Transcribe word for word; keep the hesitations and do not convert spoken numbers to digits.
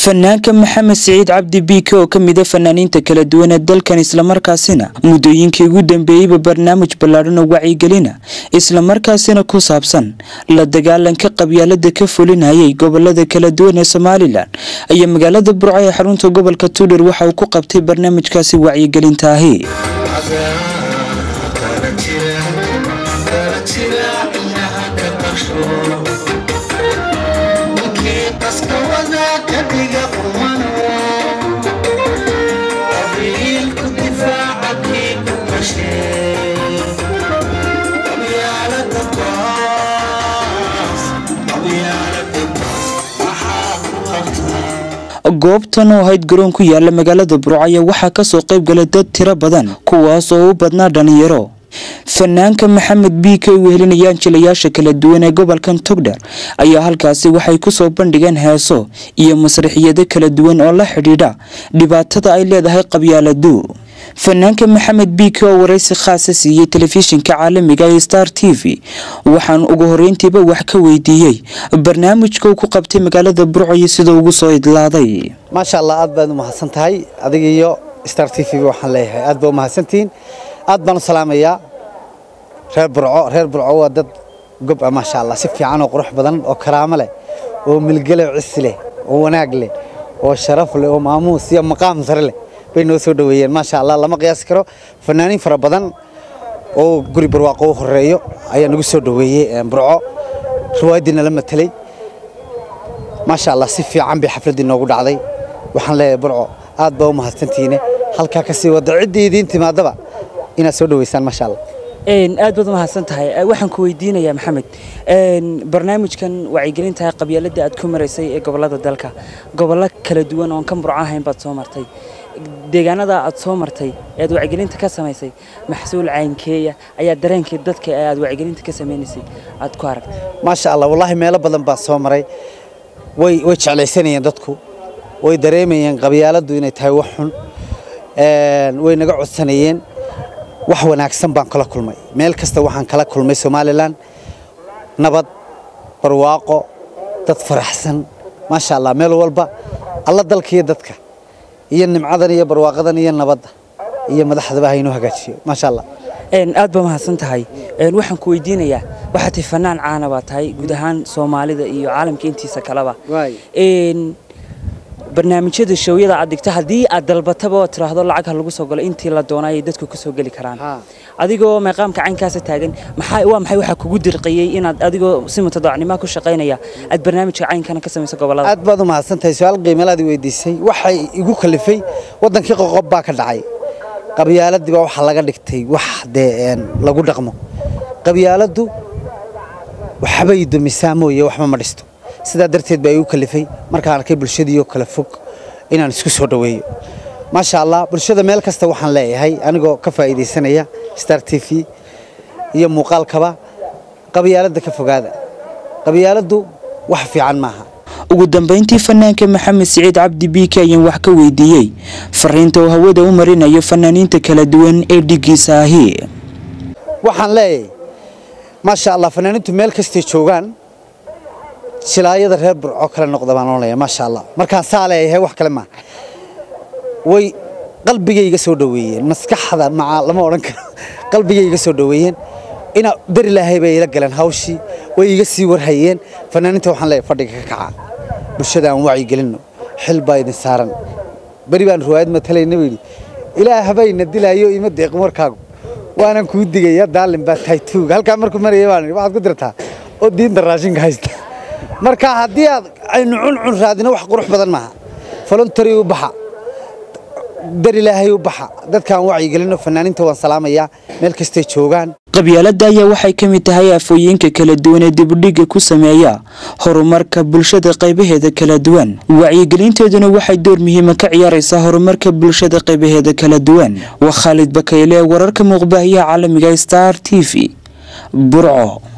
fanaanka Maxamed Saciid Cabdi Biike oo kamid ah fanaaniinta kala duwan ee dalkan isla markaasina muddooyinkii ugu dambeeyay barnaamij ballaaran oo wacyigelin isla markaasina ku saabsan la dagaalanka qabyaalada ka fulinayay gobolada kala duwan ee Soomaaliland ayaa magaalada Burco ee xarunta gobolka Tuulir waxa uu ku qabtay barnaamijkaasi wacyigelinta ahi goobtan oo ahayd garoon ku yaala magaalada Burco ayaa waxa ka soo qayb galay dad tiro badan kuwaas oo u badnaa dhalinyaro fanaanka Maxamed Biike oo wehelinayaan jilayaasha kala duwan ee gobolkan Togdheer ayaa halkaasi waxay ku soo bandhigeen heeso iyo masraxiyada kala duwan oo la xidhiidha dhibaatada ay leedahay qabyaaladu fanaanka Maxamed Biike oo wareysi khaas ah siiyay telefishinka caalamiga ee Star T V waxaan ugu horeyntiiba wax ka weydiiyay barnaamijka uu ku qabtay magaalada Burco iyo sida uu soo idlaaday ma sha Allah aad baad u mahadsantahay adiga iyo Star T V waxaan leeyahay aad baad u mahadsantiin aad baan salaamayaa reer Burco reer Burco waa dad gob ma sha Allah si fiican oo qurux badan oo karaamo leh oo milgale cis leh oo wanaag leh oo sharaf leh oo maamuus iyo maqaam sare leh bayno soo dhaweeyeen ma sha Allah lama qiyaas karo fanaaniin fara badan oo guri barwaaqo horeeyo ayaa nagu soo dhaweeyay Burco ruwaadina la matalay ma sha Allah si fiican bi xafladii noogu dhacday waxaan leeyahay Burco aad baa u mahadsantiine halka ka sii wada ciidiin timaadaba ina soo dhaweysaan ma sha Allah een aad baad u mahadsantahay waxaan ku weydiinayaa Maxamed een barnaamijkan wacyigelinta qabyaalada aad ku mareysay ee gobolada dalka gobolada kala duwan oo kan Burco ahayn baad soo martay deegaanada aad soo martay ee wacyigelinta ka sameysay maxsuul caynkeeya ayaa dareenkii dadka aad wacyigelinta ka sameysay aad ku aragtay ma sha Allah wallahi meelo badan baa soo maray way way jeclaysanayeen dadku way dareemayeen qabyaaladu inay tahay wax xun een way naga codsanayeen wax wanaagsan baan kala kulmay meel kasta waxaan kala kulmay Soomaaliland nabad barwaaqo dad faraxsan ma sha Allah meel walba alla dalkiyo dadka iyo nimcadan iyo barwaaqadan iyo nabadda iyo madaxda haynu hagaajiyo ma sha Allah een aad ba mahadsantahay een waxaan ku weydiinayaa waxa tii fanaan caan ah tahay guud ahaan Soomaalida iyo caalamka intiisa kalaba een barnaamijyada showiyada aad dhigta hadii aad dalbataba oo tiraahdo lacag lagu soo galo intii la doonay dadku ku soo gali karaan adigoo maqaamka caynkaas taagan maxay waa maxay waxa kugu dirqiyay inaad adigoo si mutadacnimo ku shaqeynaya aad barnaamijka caynkan ka sameeyso gobolada aad baad u mahadsantahay su'aal qiimeelaad weydiisay waxay igu kalifay wadankii qoqob baa ka dhacay qabyaaladii baa waxa laga dhigtay wax deen lagu dhaqmo qabyaaladu waxbay dumisaamo iyo waxba ma dhisto sida darteed bay u kalifay markaan arkay bulshadiyo kala fog inaan isku soo dhaweeyo ma sha Allah bulshada meel kasta waxaan leeyahay anigoo ka faa'iideysanaya Star T V iyo muuqaalkaba qabyaalada ka fogaada qabyaaladu wax fiican maaha ugu dambeyntii fanaanka Maxamed Saciid Cabdi Biike ayaan wax ka weydiiyay fariinta uu hawada u marinayo fanaaniinta kala duwan ee dhigiisa ahi waxaan leeyahay ma sha Allah fanaaniintu meel kasta joogaan shilaayada reer Burco kala noqdo baan oonaya ma sha Allah markaan saaleeyahay wax kale ma way qalbigayga soo dhaweeyeen maskaxda ma lama oran karo qalbigayga soo dhaweeyeen ina dar ilaahay bay ila galan hawshi way iga sii warhayeen fanaaniinta waxaan leeyahay fadhiga ka kaca bulshada aan wacyi gelino xil baa idin saaran bari baan ruwaayad matalayna weeydi ilaahabayna dilaayo ima deeq markaagu waanan ku digaya daalin baa tahay tuug halka markuu marayay baan waxaad ku dirtaa oo diinta raashinka haysta marka hadii aad aynu cuncun raadino wax qurux badan maaha voluntary u baxa dar ilaahay u baxa dadkan wacyi gelino fanaaniinta waan salaamaya meel kasta joogaan qabyaalada ayaa waxay kamid tahay afooyinka kala duwan ee dibudhiga ku sameeya horumarka bulshada qaybaheeda kala duwan wacyigelinteeduna waxay door muhiim ah ka ciyaaraysaa horumarka bulshada qaybaheeda kala duwan waa Khalid Bakayle wararka muuqbaaya caalamiga Star T V Burco.